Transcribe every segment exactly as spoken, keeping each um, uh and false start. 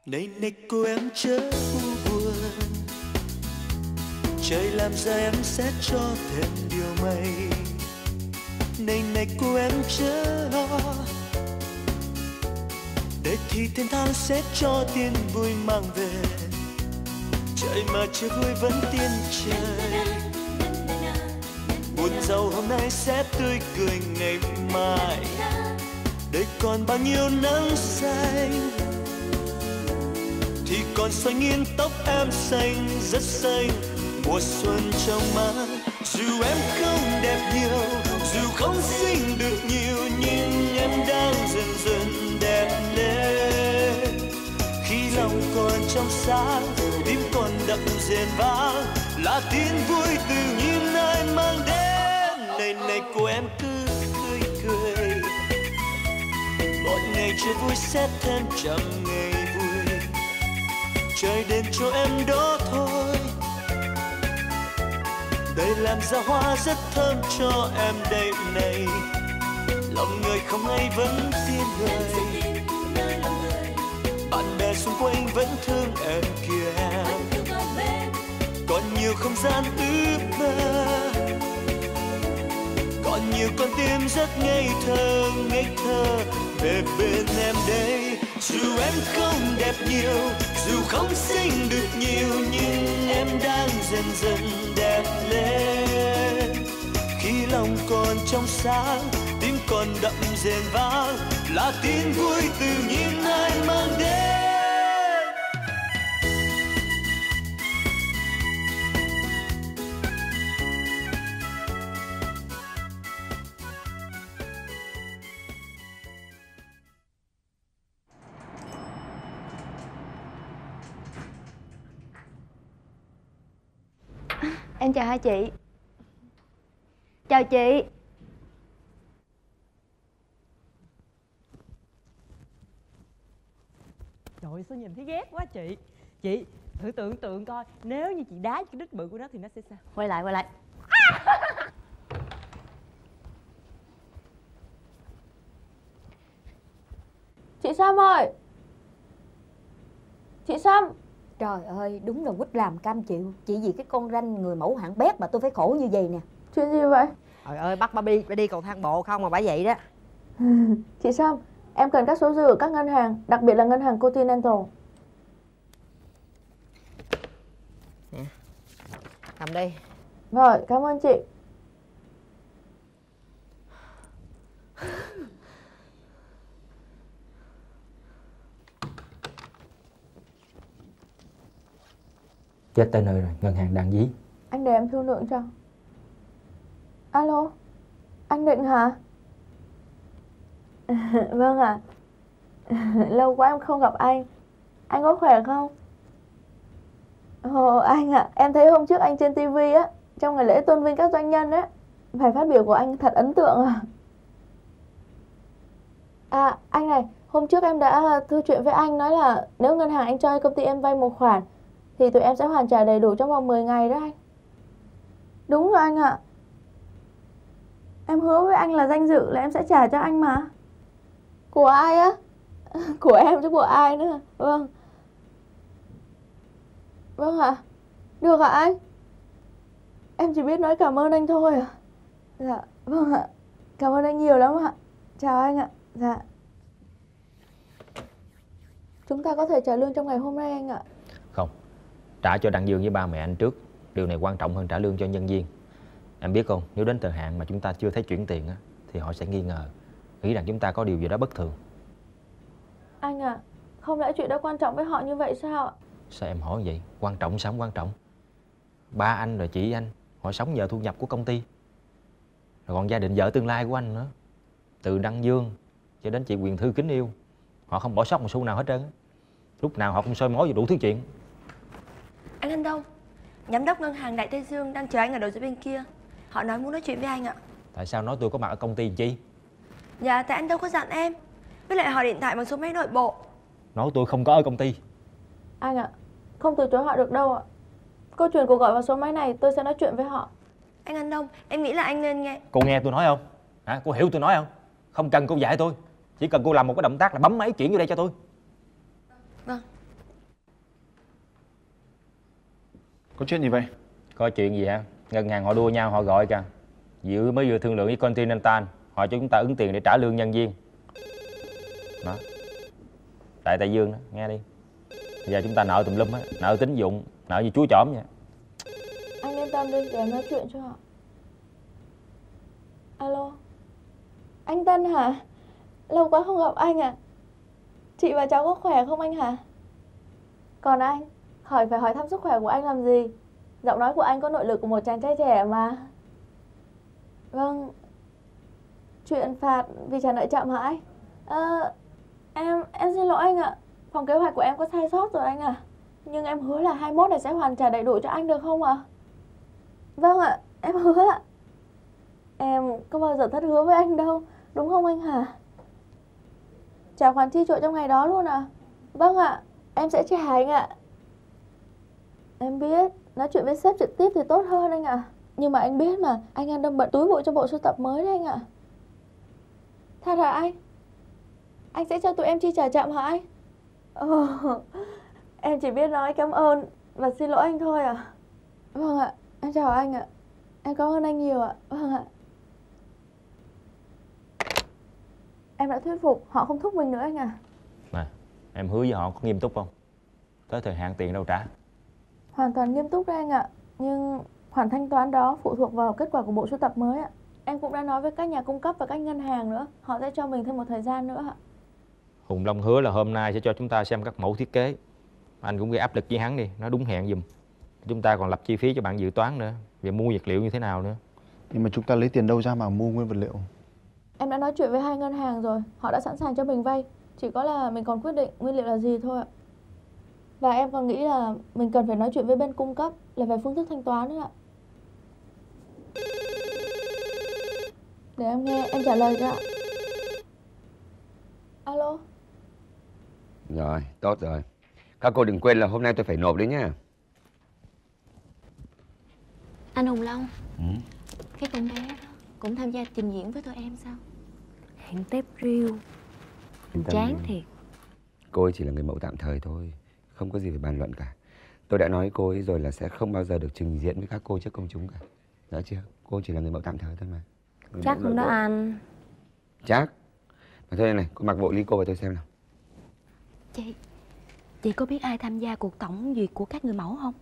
Này này cô em chớ buồn, trời làm ra em sẽ cho thêm điều may. Này này cô em chớ lo, để thì thiên thang sẽ cho tiền vui mang về. Trời mà chưa vui vẫn tiên trời, buồn giàu hôm nay sẽ tươi cười ngày mai. Đời còn bao nhiêu nắng xanh, thì còn xoay nghiêng tóc em xanh rất xanh. Mùa xuân trong mát, dù em không đẹp nhiều, dù không xinh được nhiều, nhưng em đang dần dần đẹp lên. Khi lòng còn trong sáng, tim còn đậm rền vang, là tin vui tự nhiên anh mang đến. Này này cô em cứ cười cười, một ngày chưa vui sẽ thêm trăm ngày vui. Trời đến cho em đó thôi, đời làm ra hoa rất thơm cho em đây này. Lòng người không hay vẫn tin người, bạn bè xung quanh vẫn thương em kìa. Còn nhiều không gian ước mơ, còn nhiều con tim rất ngây thơ ngây thơ về bên em đây. Dù em không đẹp nhiều, dù không xinh được nhiều, nhưng em đang dần dần đẹp lên. Khi lòng còn trong sáng, tim còn đậm rền vang, là tin vui tự nhiên anh mang đến. Em chào hai chị. Chào chị. Trời ơi, sao nhìn thấy ghét quá chị. Chị thử tưởng tượng coi, nếu như chị đá cái đít bự của nó thì nó sẽ sao? Quay lại, quay lại. Chị Sâm ơi! Chị Sâm! Trời ơi, đúng là quýt làm cam chịu. Chỉ vì cái con ranh người mẫu hạng bét mà tôi phải khổ như vậy nè. Chuyện gì vậy? Trời ơi, bắt Barbie phải đi cầu thang bộ không mà bả vậy đó. Chị Sâm, em cần các số dư ở các ngân hàng, đặc biệt là ngân hàng Continental. Nè, cầm đi. Rồi, cảm ơn chị. Chết tới nơi rồi, ngân hàng đang dí. Anh để em thương lượng cho. Alo, anh Định hả? Vâng ạ. Lâu quá em không gặp anh. Anh có khỏe không? Ồ anh ạ, à, em thấy hôm trước anh trên tivi á, trong ngày lễ tôn vinh các doanh nhân á, bài phát biểu của anh thật ấn tượng à. À anh này, hôm trước em đã thư chuyện với anh nói là nếu ngân hàng anh cho công ty em vay một khoản thì tụi em sẽ hoàn trả đầy đủ trong vòng mười ngày đó anh. Đúng rồi anh ạ. Em hứa với anh là danh dự là em sẽ trả cho anh mà. Của ai á? Của em chứ của ai nữa. Vâng. Vâng ạ. Được ạ anh. Em chỉ biết nói cảm ơn anh thôi à. Dạ, vâng ạ. Cảm ơn anh nhiều lắm ạ. Chào anh ạ. Dạ. Chúng ta có thể trả lương trong ngày hôm nay anh ạ. Không, trả cho Đặng Dương với ba mẹ anh trước. Điều này quan trọng hơn trả lương cho nhân viên. Em biết không, nếu đến thời hạn mà chúng ta chưa thấy chuyển tiền á, thì họ sẽ nghi ngờ, nghĩ rằng chúng ta có điều gì đó bất thường. Anh ạ, à, không lẽ chuyện đó quan trọng với họ như vậy sao ạ? Sao em hỏi vậy? Quan trọng sao không quan trọng? Ba anh rồi chị anh, họ sống nhờ thu nhập của công ty. Rồi còn gia đình vợ tương lai của anh nữa. Từ Đăng Dương cho đến chị Quyền Thư kính yêu, họ không bỏ sót một xu nào hết trơn. Lúc nào họ cũng soi mói vào đủ thứ chuyện. Anh Anh Đông, giám đốc ngân hàng Đại Tây Dương đang chờ anh ở đầu dây bên kia. Họ nói muốn nói chuyện với anh ạ. Tại sao nói tôi có mặt ở công ty chi? Dạ, tại anh đâu có dặn em. Với lại họ điện thoại bằng số máy nội bộ. Nói tôi không có ở công ty. Anh ạ, không từ chối họ được đâu ạ. Cô truyền cuộc gọi vào số máy này, tôi sẽ nói chuyện với họ. Anh Anh Đông, em nghĩ là anh nên nghe. Cô nghe tôi nói không? Hả? Cô hiểu tôi nói không? Không cần cô dạy tôi, chỉ cần cô làm một cái động tác là bấm máy chuyển vô đây cho tôi. Vâng. Có chuyện gì vậy? Có chuyện gì hả? Ngân hàng họ đua nhau họ gọi kìa. Dự mới vừa thương lượng với Continental, họ cho chúng ta ứng tiền để trả lương nhân viên. Đó. Tại Đại Dương đó, nghe đi. Bây giờ chúng ta nợ tùm lum á, nợ tín dụng, nợ như chúa chỏm vậy. Anh yên tâm đi, để em nói chuyện cho họ. Alo. Anh Tân hả? Lâu quá không gặp anh à? Chị và cháu có khỏe không anh hả? Còn anh, hỏi phải hỏi thăm sức khỏe của anh làm gì? Giọng nói của anh có nội lực của một chàng trai trẻ mà. Vâng. Chuyện phạt vì trả nợ chậm hả anh? Ờ, em, em xin lỗi anh ạ. Phòng kế hoạch của em có sai sót rồi anh ạ. Nhưng em hứa là hai mươi mốt này sẽ hoàn trả đầy đủ cho anh được không ạ? Vâng ạ, em hứa ạ. Em có bao giờ thất hứa với anh đâu, đúng không anh hả? Trả khoản chi trội trong ngày đó luôn à? Vâng ạ, em sẽ trả anh ạ. Em biết, nói chuyện với sếp trực tiếp thì tốt hơn anh ạ. Nhưng mà anh biết mà, anh đang đâm bận túi bụi cho bộ sưu tập mới đấy anh ạ. Thật hả anh? Anh sẽ cho tụi em chi trả chậm hả anh? Ồ, em chỉ biết nói cảm ơn và xin lỗi anh thôi à. Vâng ạ, em chào anh ạ. Em cảm ơn anh nhiều ạ. Vâng ạ. Em đã thuyết phục, họ không thúc mình nữa anh à. Nè, em hứa với họ có nghiêm túc không? Tới thời hạn tiền đâu trả? Hoàn toàn nghiêm túc đấy anh ạ. Nhưng khoản thanh toán đó phụ thuộc vào kết quả của bộ sưu tập mới ạ. Em cũng đã nói với các nhà cung cấp và các ngân hàng nữa. Họ sẽ cho mình thêm một thời gian nữa ạ. Hùng Long hứa là hôm nay sẽ cho chúng ta xem các mẫu thiết kế. Anh cũng gây áp lực với hắn đi, nó đúng hẹn giùm. Chúng ta còn lập chi phí cho bạn dự toán nữa, về mua vật liệu như thế nào nữa. Nhưng mà chúng ta lấy tiền đâu ra mà mua nguyên vật liệu? Em đã nói chuyện với hai ngân hàng rồi. Họ đã sẵn sàng cho mình vay. Chỉ có là mình còn quyết định nguyên liệu là gì thôi ạ. Và em còn nghĩ là mình cần phải nói chuyện với bên cung cấp là về phương thức thanh toán nữa ạ. Để em nghe, em trả lời cho ạ. Alo. Rồi, tốt rồi. Các cô đừng quên là hôm nay tôi phải nộp đấy nhá. Anh Hùng Long, Ừ. cái con bé đó cũng tham gia trình diễn với tụi em sao? Hẹn tép riêu. Chán thiệt. Cô ấy chỉ là người mẫu tạm thời thôi, không có gì phải bàn luận cả. Tôi đã nói cô ấy rồi là sẽ không bao giờ được trình diễn với các cô trước công chúng cả. Rõ chưa? Cô chỉ là người mẫu tạm thời thôi mà. Người Chắc không đó bộ. anh. Chắc. Mà thôi này, cô mặc bộ Ly cô vào tôi xem nào. Chị, chị có biết ai tham gia cuộc tổng duyệt của các người mẫu không?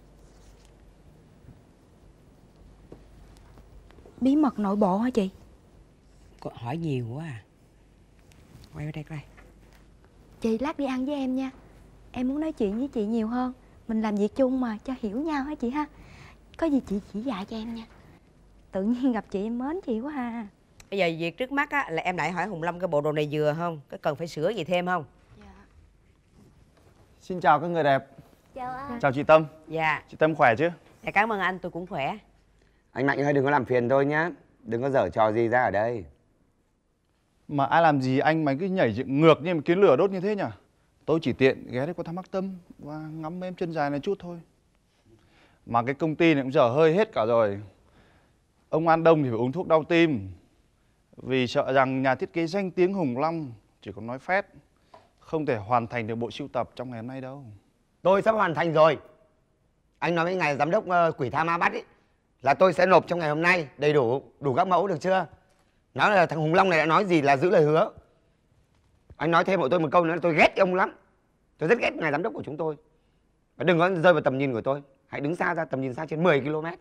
Bí mật nội bộ hả chị? Cô hỏi nhiều quá à. Quay qua đây coi. Chị lát đi ăn với em nha. Em muốn nói chuyện với chị nhiều hơn. Mình làm việc chung mà, cho hiểu nhau hả chị ha. Có gì chị chỉ dạy cho em nha. Tự nhiên gặp chị em mến chị quá ha. Bây giờ việc trước mắt á là em lại hỏi Hùng Long cái bộ đồ này vừa không? Có cần phải sửa gì thêm không? Dạ. Xin chào các người đẹp. Chào anh. Chào chị Tâm. Dạ. Chị Tâm khỏe chứ? Dạ cảm ơn anh, tôi cũng khỏe. Anh Mạnh ơi, đừng có làm phiền tôi nhá. Đừng có giở trò gì ra ở đây. Mà ai làm gì anh mà cứ nhảy dựng ngược như một kiến lửa đốt như thế nhỉ? Tôi chỉ tiện ghé đây qua thăm bác Tâm và ngắm em chân dài này chút thôi. Mà cái công ty này cũng dở hơi hết cả rồi. Ông An Đông thì phải uống thuốc đau tim, vì sợ rằng nhà thiết kế danh tiếng Hùng Long chỉ còn nói phét, không thể hoàn thành được bộ sưu tập trong ngày hôm nay đâu. Tôi sắp hoàn thành rồi. Anh nói với ngài giám đốc uh, quỷ tha ma bắt ấy là tôi sẽ nộp trong ngày hôm nay đầy đủ, đủ các mẫu được chưa? Nói là thằng Hùng Long này đã nói gì là giữ lời hứa. Anh nói thêm hộ tôi một câu nữa là tôi ghét ông lắm. Tôi rất ghét ngài giám đốc của chúng tôi. Và đừng có rơi vào tầm nhìn của tôi. Hãy đứng xa ra, tầm nhìn xa trên mười ki lô mét.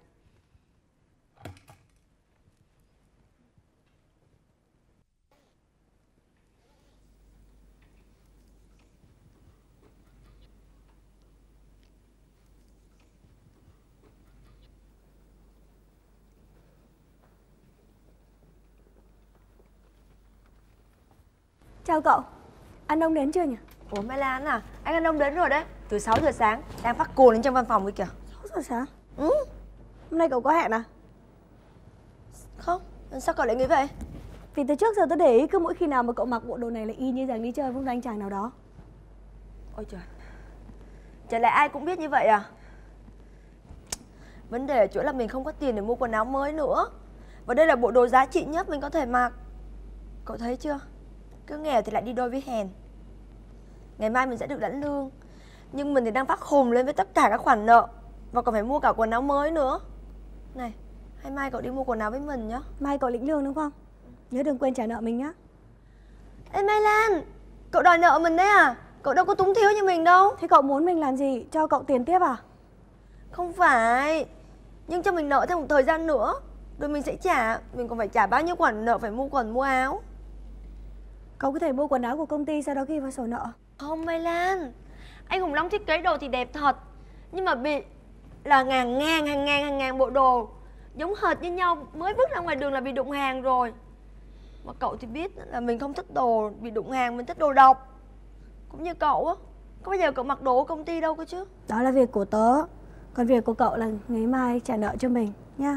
Chào cậu. Anh Đông đến chưa nhỉ? Ủa Mai Lan à, anh Anh Đông đến rồi đấy. Từ sáu giờ sáng, đang phát cuồng lên trong văn phòng kia kìa. sáu giờ sáng? Ừ. Hôm nay cậu có hẹn à? Không, sao cậu lại nghĩ vậy? Vì từ trước giờ tôi để ý cứ mỗi khi nào mà cậu mặc bộ đồ này là y như rằng đi chơi với một anh chàng nào đó. Ôi trời, chả lẽ ai cũng biết như vậy à? Vấn đề ở chỗ là mình không có tiền để mua quần áo mới nữa. Và đây là bộ đồ giá trị nhất mình có thể mặc. Cậu thấy chưa? Cứ nghèo thì lại đi đôi với hèn. Ngày mai mình sẽ được lãnh lương, nhưng mình thì đang phát khùng lên với tất cả các khoản nợ. Và còn phải mua cả quần áo mới nữa. Này, hay mai cậu đi mua quần áo với mình nhá. Mai cậu lĩnh lương đúng không? Nhớ đừng quên trả nợ mình nhá. Ê Mai Lan, cậu đòi nợ mình đấy à? Cậu đâu có túng thiếu như mình đâu. Thế cậu muốn mình làm gì? Cho cậu tiền tiếp à? Không phải, nhưng cho mình nợ thêm một thời gian nữa, rồi mình sẽ trả. Mình còn phải trả bao nhiêu khoản nợ phải mua quần mua áo. Cậu có thể mua quần áo của công ty sau đó ghi vào sổ nợ. Không Mai Lan, anh Hùng Long thiết kế đồ thì đẹp thật, nhưng mà bị là ngàn ngàn hàng ngàn hàng ngàn bộ đồ giống hệt như nhau, mới vứt ra ngoài đường là bị đụng hàng rồi. Mà cậu thì biết là mình không thích đồ bị đụng hàng, mình thích đồ độc. Cũng như cậu á, có bao giờ cậu mặc đồ của công ty đâu cơ chứ. Đó là việc của tớ, còn việc của cậu là ngày mai trả nợ cho mình nha.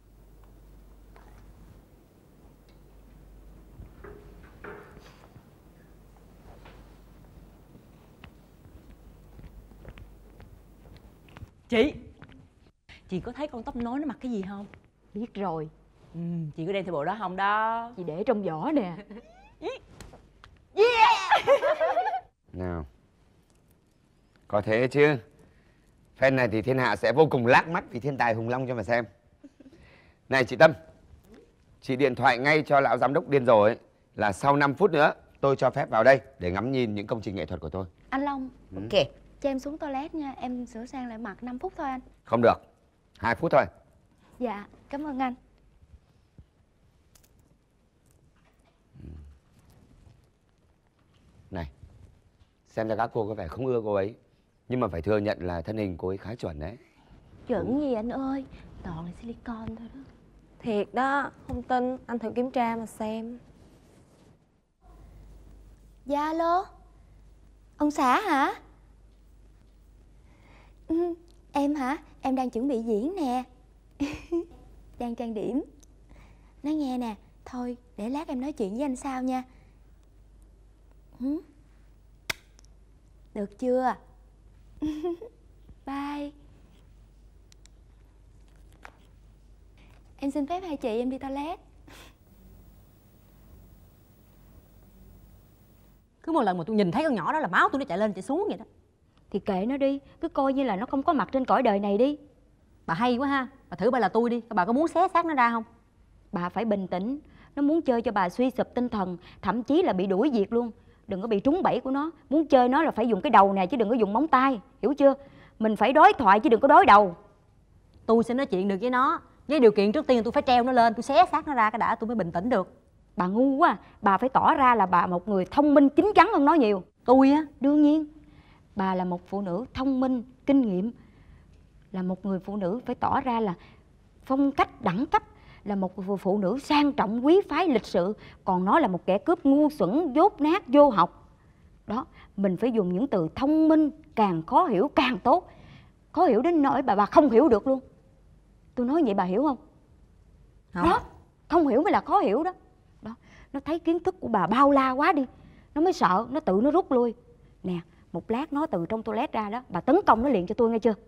Chị, chị có thấy con tóc nối nó mặc cái gì không? Biết rồi. Ừ, chị có đem theo bộ đó không đó? Chị để trong giỏ nè. Yeah. Nào, có thế chứ. Phen này thì thiên hạ sẽ vô cùng lác mắt vì thiên tài Hùng Long cho mà xem. Này chị Tâm, chị điện thoại ngay cho lão giám đốc điên rồ ấy là sau năm phút nữa tôi cho phép vào đây để ngắm nhìn những công trình nghệ thuật của tôi. Anh Long, Ừ. ok, cho em xuống toilet nha. Em sửa sang lại mặt năm phút thôi anh. Không được, hai phút thôi. Dạ, cảm ơn anh. Này, xem ra các cô có vẻ không ưa cô ấy, nhưng mà phải thừa nhận là thân hình cô ấy khá chuẩn đấy. Chuẩn gì anh ơi, toàn là silicon thôi đó. Thiệt đó, không tin, anh thử kiểm tra mà xem. Dạ alo, ông xã hả? Ừ, em hả? Em đang chuẩn bị diễn nè. Đang trang điểm. Nói nghe nè, thôi để lát em nói chuyện với anh sau nha. Ừ. Được chưa? Bye. Em xin phép hai chị em đi toilet. Cứ một lần mà tôi nhìn thấy con nhỏ đó là máu tôi nó chạy lên chạy xuống vậy đó. Thì kệ nó đi, cứ coi như là nó không có mặt trên cõi đời này đi. Bà hay quá ha, bà thử bà là tôi đi, bà có muốn xé xác nó ra không? Bà phải bình tĩnh. Nó muốn chơi cho bà suy sụp tinh thần, thậm chí là bị đuổi việc luôn. Đừng có bị trúng bẫy của nó. Muốn chơi nó là phải dùng cái đầu nè, chứ đừng có dùng móng tay, hiểu chưa? Mình phải đối thoại chứ đừng có đối đầu. Tôi sẽ nói chuyện được với nó, với điều kiện trước tiên tôi phải treo nó lên, tôi xé xác nó ra cái đã tôi mới bình tĩnh được. Bà ngu quá, bà phải tỏ ra là bà một người thông minh chín chắn hơn nó nhiều. Tôi á? Đương nhiên. Bà là một phụ nữ thông minh, kinh nghiệm. Là một người phụ nữ phải tỏ ra là phong cách đẳng cấp, là một phụ nữ sang trọng quý phái lịch sự. Còn nó là một kẻ cướp ngu xuẩn dốt nát vô học. Đó, mình phải dùng những từ thông minh, càng khó hiểu càng tốt. Khó hiểu đến nỗi bà bà không hiểu được luôn. Tôi nói vậy bà hiểu không? Không. Đó, không hiểu mới là khó hiểu đó. Đó, nó thấy kiến thức của bà bao la quá đi, nó mới sợ, nó tự nó rút lui. Nè, một lát nó từ trong toilet ra đó, bà tấn công nó liền cho tôi nghe chưa?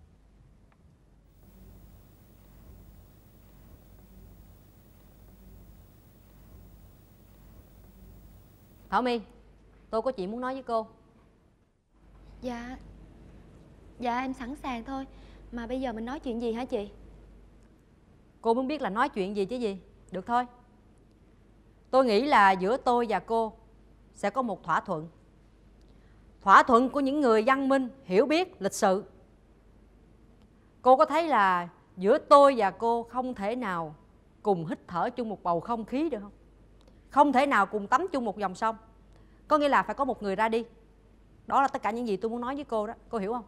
Thảo My, tôi có chuyện muốn nói với cô. Dạ, dạ em sẵn sàng thôi. Mà bây giờ mình nói chuyện gì hả chị? Cô muốn biết là nói chuyện gì chứ gì. Được thôi. Tôi nghĩ là giữa tôi và cô sẽ có một thỏa thuận. Thỏa thuận của những người văn minh, hiểu biết, lịch sự. Cô có thấy là giữa tôi và cô không thể nào cùng hít thở chung một bầu không khí được không? Không thể nào cùng tắm chung một dòng sông. Có nghĩa là phải có một người ra đi. Đó là tất cả những gì tôi muốn nói với cô đó. Cô hiểu không?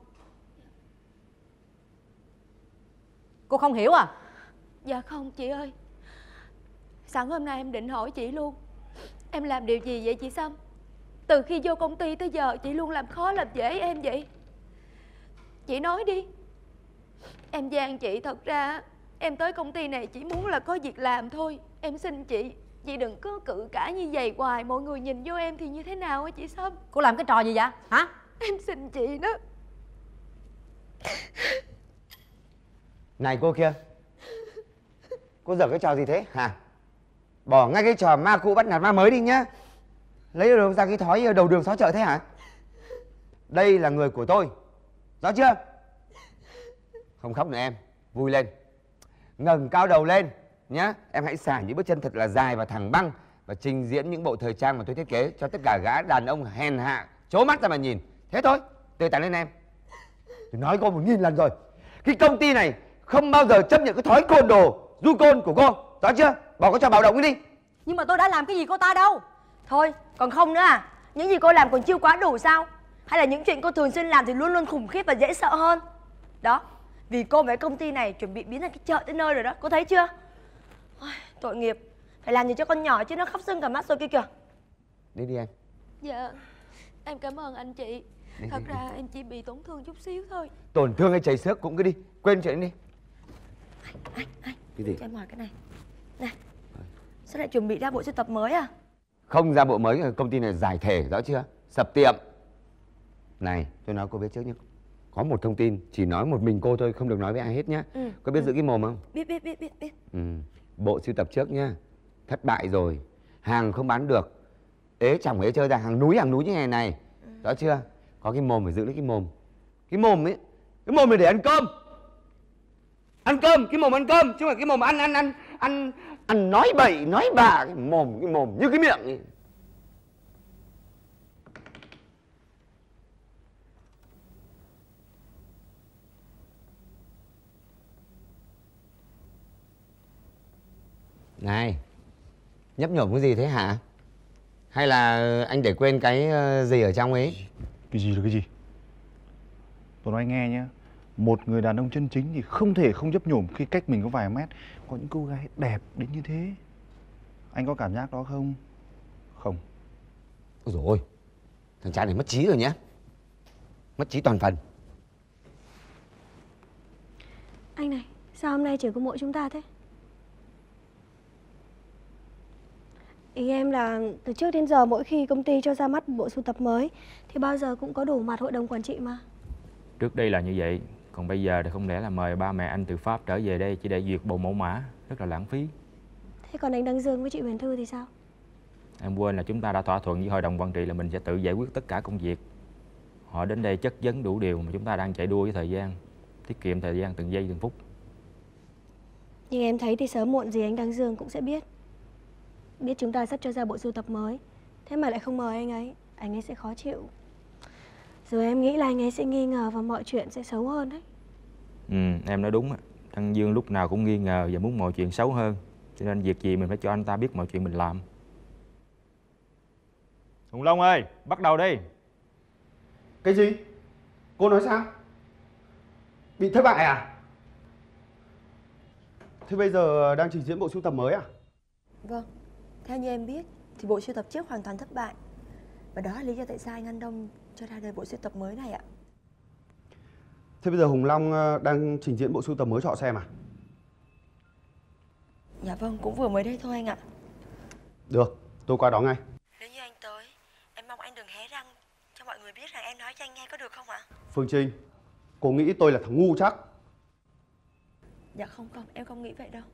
Cô không hiểu à? Dạ không chị ơi. Sẵn hôm nay em định hỏi chị luôn. Em làm điều gì vậy chị Sâm? Từ khi vô công ty tới giờ chị luôn làm khó làm dễ em vậy. Chị nói đi. Em gian chị, thật ra em tới công ty này chỉ muốn là có việc làm thôi. Em xin chị, chị đừng có cự cãi như vậy hoài. Mọi người nhìn vô em thì như thế nào á chị Sâm? Cô làm cái trò gì vậy hả? Em xin chị đó. Này cô kia, cô dở cái trò gì thế hả? Bỏ ngay cái trò ma cũ bắt nạt ma mới đi nhá. Lấy đâu ra cái thói đầu đường xó chợ thế hả? Đây là người của tôi, rõ chưa? Không khóc nữa em, vui lên. Ngẩng cao đầu lên nhá. Em hãy xả những bước chân thật là dài và thẳng băng và trình diễn những bộ thời trang mà tôi thiết kế cho tất cả gã đàn ông hèn hạ trố mắt ra mà nhìn. Thế thôi, tươi tắn lên em. Tôi nói cô một nghìn lần rồi, cái công ty này không bao giờ chấp nhận cái thói côn đồ, du côn của cô, rõ chưa? Bỏ cô cho bạo động đi. Nhưng mà tôi đã làm cái gì cô ta đâu. Thôi, còn không nữa à? Những gì cô làm còn chưa quá đủ sao? Hay là những chuyện cô thường xuyên làm thì luôn luôn khủng khiếp và dễ sợ hơn? Đó, vì cô với công ty này chuẩn bị biến thành cái chợ tới nơi rồi đó, cô thấy chưa? Ôi, tội nghiệp, phải làm gì cho con nhỏ chứ nó khóc sưng cả mắt rồi kia kìa. Đi đi em. Dạ, em cảm ơn anh chị. Đi, Thật đi, ra đi. em chỉ bị tổn thương chút xíu thôi. Tổn thương hay chảy xước cũng cứ đi, quên chuyện đi. Anh, anh, anh, Cái gì? cho em hỏi cái này. Này, sao lại chuẩn bị ra bộ sưu tập mới à? Không ra bộ mới, công ty này giải thể, rõ chưa? Sập tiệm. Này, tôi nói cô biết trước nhé. Có một thông tin, chỉ nói một mình cô thôi, không được nói với ai hết nhá. Ừ, Có biết ừ. giữ cái mồm không? Biết, biết, biết, biết, biết. Ừ. Bộ sưu tập trước nhá, thất bại rồi, hàng không bán được, ế chẳng ế chơi ra hàng núi hàng núi như ngày này, Ừ. rõ chưa? Có cái mồm phải giữ lấy cái mồm. Cái mồm ấy, cái mồm này để ăn cơm. Ăn cơm, cái mồm ăn cơm, chứ không phải cái mồm ăn ăn ăn ăn ăn nói bậy nói bạ. Cái mồm cái mồm như cái miệng ấy. Này, nhấp nhổm cái gì thế hả? Hay là anh để quên cái ờ, gì ở trong ấy? Cái gì là cái gì? Tôi nói anh nghe nhé. Một người đàn ông chân chính thì không thể không nhấp nhổm khi cách mình có vài mét. Có những cô gái đẹp đến như thế. Anh có cảm giác đó không? Không. Ôi dồi ôi, thằng cha này mất trí rồi nhé. Mất trí toàn phần. Anh này, sao hôm nay chỉ có mỗi chúng ta thế? Ý em là từ trước đến giờ mỗi khi công ty cho ra mắt bộ sưu tập mới thì bao giờ cũng có đủ mặt hội đồng quản trị mà. Trước đây là như vậy, còn bây giờ thì không lẽ là mời ba mẹ anh từ Pháp trở về đây chỉ để duyệt bộ mẫu mã, rất là lãng phí. Thế còn anh Đăng Dương với chị Huyền Thư thì sao? Em quên là chúng ta đã thỏa thuận với hội đồng quản trị là mình sẽ tự giải quyết tất cả công việc. Họ đến đây chất vấn đủ điều mà chúng ta đang chạy đua với thời gian, tiết kiệm thời gian từng giây từng phút. Nhưng em thấy thì sớm muộn gì anh Đăng Dương cũng sẽ biết. Biết chúng ta sắp cho ra bộ sưu tập mới, thế mà lại không mời anh ấy, anh ấy sẽ khó chịu. Rồi em nghĩ là anh ấy sẽ nghi ngờ và mọi chuyện sẽ xấu hơn đấy. Ừ, em nói đúng á. Đăng Dương lúc nào cũng nghi ngờ và muốn mọi chuyện xấu hơn. Cho nên việc gì mình phải cho anh ta biết mọi chuyện mình làm. Hùng Long ơi, bắt đầu đi. Cái gì? Cô nói sao? Bị thất bại à? Thế bây giờ đang trình diễn bộ sưu tập mới à? Vâng, theo như em biết thì bộ sưu tập trước hoàn toàn thất bại. Và đó là lý do tại sao anh An Đông cho ra đời bộ sưu tập mới này ạ. Thế bây giờ Hùng Long đang trình diễn bộ sưu tập mới cho họ xem à? Dạ vâng, cũng vừa mới đây thôi anh ạ. Được, tôi qua đó ngay. Nếu như anh tới, em mong anh đừng hé răng cho mọi người biết rằng em nói cho anh nghe có được không ạ? Phương Trinh, cô nghĩ tôi là thằng ngu chắc? Dạ không không, em không nghĩ vậy đâu.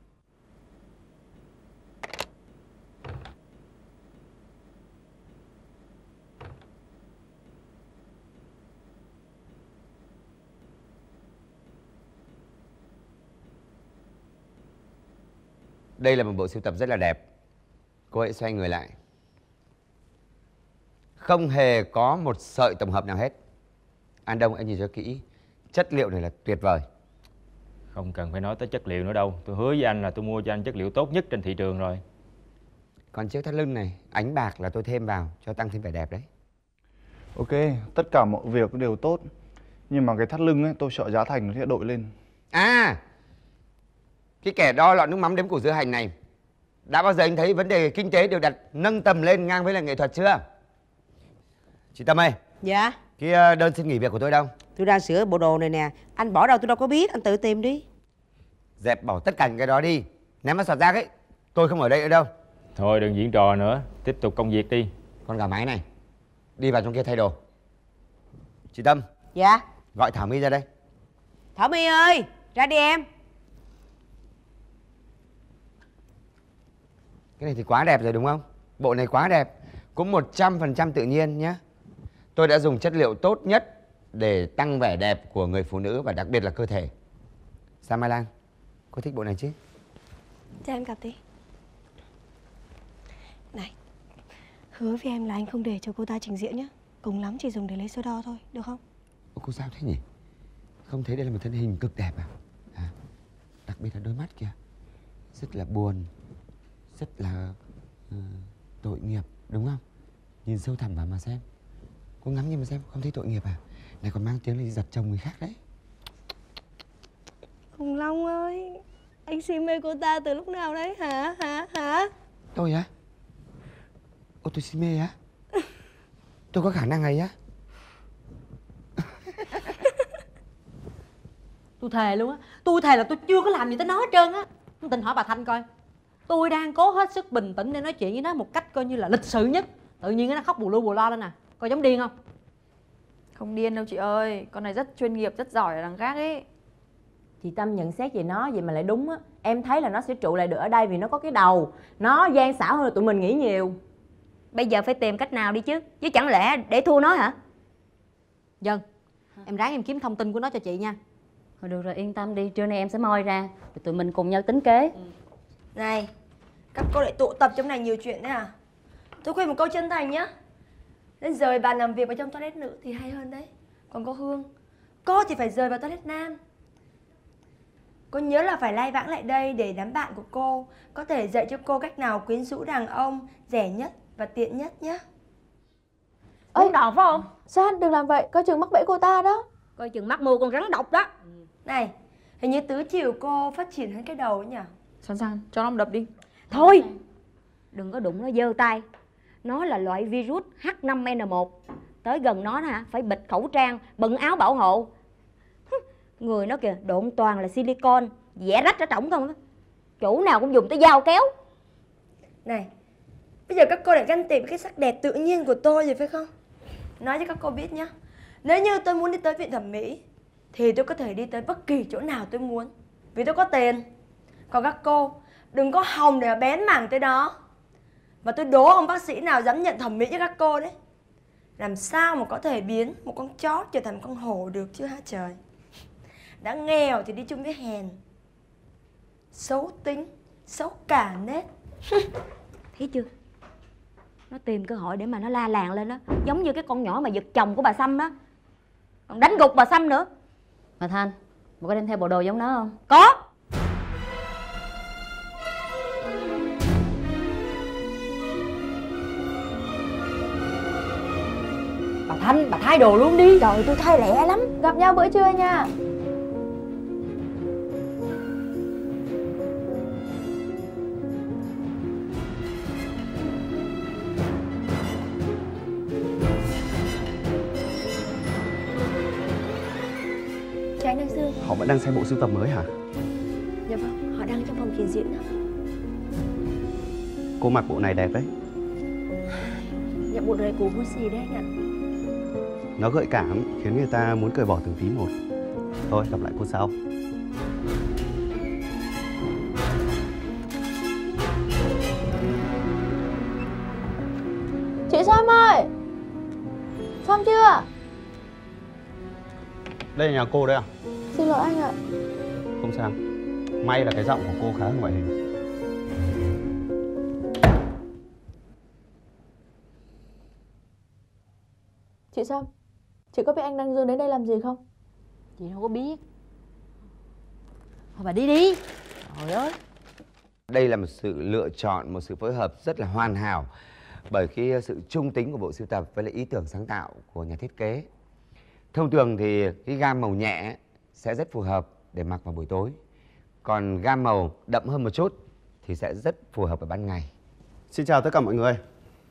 Đây là một bộ sưu tập rất là đẹp. Cô hãy xoay người lại. Không hề có một sợi tổng hợp nào hết. An Đông, anh nhìn cho kỹ. Chất liệu này là tuyệt vời. Không cần phải nói tới chất liệu nữa đâu. Tôi hứa với anh là tôi mua cho anh chất liệu tốt nhất trên thị trường rồi. Còn chiếc thắt lưng này, ánh bạc là tôi thêm vào cho tăng thêm vẻ đẹp đấy. Ok, tất cả mọi việc đều tốt. Nhưng mà cái thắt lưng ấy, tôi sợ giá thành nó sẽ đội lên. À, cái kẻ đo lọ nước mắm đếm củ dưa hành này, đã bao giờ anh thấy vấn đề kinh tế đều đặt nâng tầm lên ngang với là nghệ thuật chưa? Chị Tâm ơi. Dạ. Cái đơn xin nghỉ việc của tôi đâu? Tôi đang sửa bộ đồ này nè. Anh bỏ đâu tôi đâu có biết, anh tự tìm đi. Dẹp bỏ tất cả những cái đó đi. Ném nó sọt rác ấy. Tôi không ở đây nữa đâu. Thôi đừng diễn trò nữa, tiếp tục công việc đi. Con gà mái này, đi vào trong kia thay đồ. Chị Tâm. Dạ. Gọi Thảo My ra đây. Thảo My ơi, ra đi em. Cái này thì quá đẹp rồi đúng không? Bộ này quá đẹp. Cũng một trăm phần trăm tự nhiên nhé. Tôi đã dùng chất liệu tốt nhất để tăng vẻ đẹp của người phụ nữ và đặc biệt là cơ thể. Sao Mai Lan, cô thích bộ này chứ? Cho em cặp đi. Này, hứa với em là anh không để cho cô ta trình diễn nhé. Cùng lắm chỉ dùng để lấy số đo thôi, được không? Ô, cô sao thế nhỉ? Không thấy đây là một thân hình cực đẹp à? À, đặc biệt là đôi mắt kìa, rất là buồn, rất là uh, tội nghiệp, đúng không? Nhìn sâu thẳm vào mà xem. Cô ngắm nhìn mà xem, không thấy tội nghiệp à? Này còn mang tiếng là đi giật chồng người khác đấy. Khủng Long ơi, anh si mê cô ta từ lúc nào đấy hả? Hả? Hả? Tôi á? Ô, tôi si mê á? Tôi có khả năng ấy á? Tôi thề luôn á, tôi thề là tôi chưa có làm gì tới nó hết trơn á. Không tin hỏi bà Thanh coi. Tôi đang cố hết sức bình tĩnh để nói chuyện với nó một cách coi như là lịch sự nhất. Tự nhiên nó khóc bù lu bù lo lên nè. Coi giống điên không? Không điên đâu chị ơi, con này rất chuyên nghiệp, rất giỏi ở đằng khác ấy. Chị Tâm nhận xét về nó vậy mà lại đúng á. Em thấy là nó sẽ trụ lại được ở đây vì nó có cái đầu. Nó gian xảo hơn là tụi mình nghĩ nhiều. Bây giờ phải tìm cách nào đi chứ. Chứ chẳng lẽ để thua nó hả? Dân, em ráng em kiếm thông tin của nó cho chị nha. Thôi được rồi, yên tâm đi, trưa nay em sẽ moi ra rồi tụi mình cùng nhau tính kế. Ừ. Này, các cô lại tụ tập trong này nhiều chuyện đấy à? Tôi khuyên một câu chân thành nhá. Nên rời bàn làm việc vào trong toilet nữ thì hay hơn đấy. Còn cô Hương, cô thì phải rời vào toilet nam. Cô nhớ là phải lai vãng lại đây để đám bạn của cô có thể dạy cho cô cách nào quyến rũ đàn ông rẻ nhất và tiện nhất nhé. Ê, đòn phải không? San, đừng làm vậy, coi chừng mắc bẫy cô ta đó. Coi chừng mắc mưu con rắn độc đó. Này, hình như tứ chiều cô phát triển hơn cái đầu ấy nhỉ? San San, cho nó một đập đi. Thôi, đừng có đụng nó giơ tay. Nó là loại virus H năm N một. Tới gần nó hả, phải bịt khẩu trang, bận áo bảo hộ. Người nó kìa, độn toàn là silicon, vẽ rách ở trỏng không á. Chỗ nào cũng dùng tới dao kéo. Này, bây giờ các cô lại ganh tị với cái sắc đẹp tự nhiên của tôi rồi phải không? Nói cho các cô biết nhá. Nếu như tôi muốn đi tới viện thẩm mỹ thì tôi có thể đi tới bất kỳ chỗ nào tôi muốn, vì tôi có tiền. Còn các cô đừng có hòng để mà bén mảng tới đó. Và tôi đố ông bác sĩ nào dám nhận thẩm mỹ cho các cô đấy. Làm sao mà có thể biến một con chó trở thành một con hổ được chứ hả trời. Đã nghèo thì đi chung với hèn, xấu tính, xấu cả nết. Thấy chưa? Nó tìm cơ hội để mà nó la làng lên đó. Giống như cái con nhỏ mà giật chồng của bà Sâm đó. Còn đánh gục bà Sâm nữa. Mà Thanh, bà có đem theo bộ đồ giống nó không? Có. Bà Thanh, bà thay đồ luôn đi. Trời, tôi thay lẻ lắm. Gặp nhau bữa trưa nha. Chào anh Đăng Dương. Họ vẫn đang xem bộ sưu tập mới hả? Dạ vâng, họ đang trong phòng trình diễn đó. Cô mặc bộ này đẹp đấy. Dạ bộ này của Gucci đấy anh ạ. Nó gợi cảm, khiến người ta muốn cởi bỏ từng tí một. Thôi, gặp lại cô sau. Chị Sâm ơi, xong chưa? Đây là nhà cô đấy à? Xin lỗi anh ạ. Không sao. May là cái giọng của cô khá hơn ngoại hình. Chị Sâm, chị có biết anh Đăng Dương đến đây làm gì không? Chị không có biết. Thôi bà đi đi. Trời ơi. Đây là một sự lựa chọn, một sự phối hợp rất là hoàn hảo bởi cái sự trung tính của bộ sưu tập với lại ý tưởng sáng tạo của nhà thiết kế. Thông thường thì cái gam màu nhẹ sẽ rất phù hợp để mặc vào buổi tối. Còn gam màu đậm hơn một chút thì sẽ rất phù hợp vào ban ngày. Xin chào tất cả mọi người.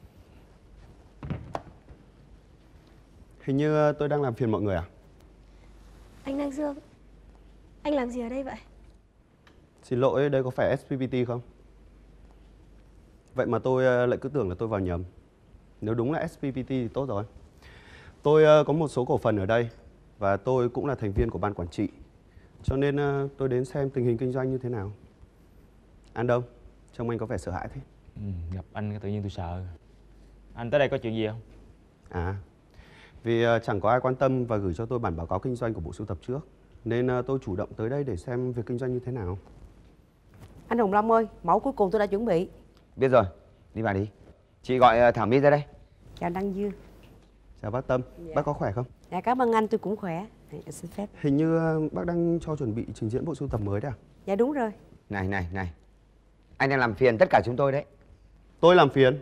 Hình như tôi đang làm phiền mọi người à? Anh Đăng Dương, anh làm gì ở đây vậy? Xin lỗi, đây có phải ét pê pê tê không? Vậy mà tôi lại cứ tưởng là tôi vào nhầm. Nếu đúng là ét pê pê tê thì tốt rồi. Tôi có một số cổ phần ở đây và tôi cũng là thành viên của ban quản trị. Cho nên tôi đến xem tình hình kinh doanh như thế nào. An Đông, trông anh có vẻ sợ hãi thế. Ừ, gặp anh tự nhiên tôi sợ. Anh tới đây có chuyện gì không? À, vì chẳng có ai quan tâm và gửi cho tôi bản báo cáo kinh doanh của bộ sưu tập trước. Nên uh, tôi chủ động tới đây để xem việc kinh doanh như thế nào. Anh Hùng Long ơi, mẫu cuối cùng tôi đã chuẩn bị. Biết rồi, đi vào đi. Chị gọi uh, Thảo My ra đây. Chào Đăng Dương. Chào bác Tâm, Dạ. bác có khỏe không? Dạ cảm ơn anh, tôi cũng khỏe. Dạ, xin phép. Hình như uh, bác đang cho chuẩn bị trình diễn bộ sưu tập mới đấy à? Dạ đúng rồi. Này, này, này. Anh đang làm phiền tất cả chúng tôi đấy. Tôi làm phiền?